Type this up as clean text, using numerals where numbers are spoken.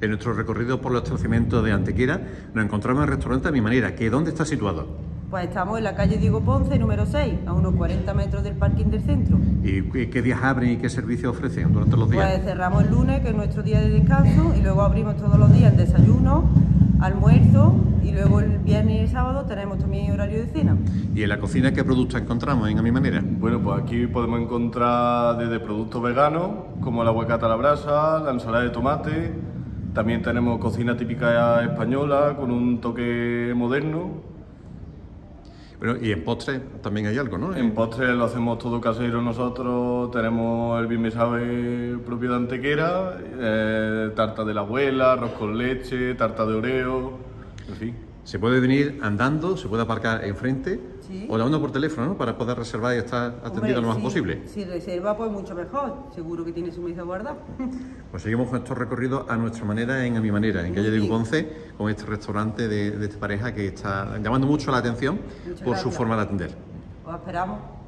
En nuestro recorrido por los establecimientos de Antequera nos encontramos en el restaurante A Mi Manera, que ¿dónde está situado? Pues estamos en la calle Diego Ponce, número 6, a unos 40 metros del parking del centro. ¿Y qué días abren y qué servicios ofrecen durante los días? Pues cerramos el lunes, que es nuestro día de descanso, y luego abrimos todos los días desayuno, almuerzo, y luego el viernes y el sábado tenemos también horario de cena. ¿Y en la cocina qué productos encontramos en A Mi Manera? Bueno, pues aquí podemos encontrar desde productos veganos, como el aguacate a la brasa, la ensalada de tomate. También tenemos cocina típica española con un toque moderno. Bueno, y en postres también hay algo, ¿no? En postres lo hacemos todo casero nosotros. Tenemos el bien me sabe propio de Antequera, tarta de la abuela, arroz con leche, tarta de Oreo, en fin. Se puede venir andando, se puede aparcar enfrente, Sí. o llamando por teléfono, ¿no? Para poder reservar y estar atendido lo más posible. Si reserva, pues mucho mejor. Seguro que tiene su mesa guardada. Pues seguimos con estos recorridos a nuestra manera, en A Mi Manera, en calle Diego Ponce, con este restaurante de esta pareja que está llamando mucho la atención por su gracias. forma de atender. Os esperamos.